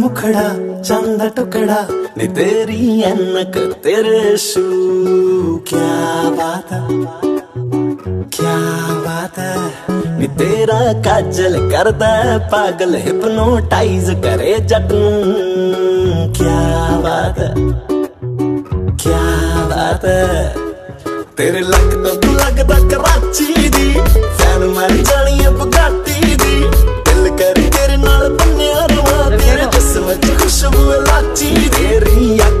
मुखड़ा चंद टुकड़ा नी तेरी ऐनक तेरे शू। क्या बात है, क्या बात है, नी तेरा काजल करदा पागल हिप्नोटाइज करे जट नूं। क्या बात है, क्या बात है, तेरे लगदा कराची दी फैन मर जानी है बुगाटी दी। दिल कर तेरे नाल बन्निया रवां तेरे जिस्म च खुशबू लाची तेरी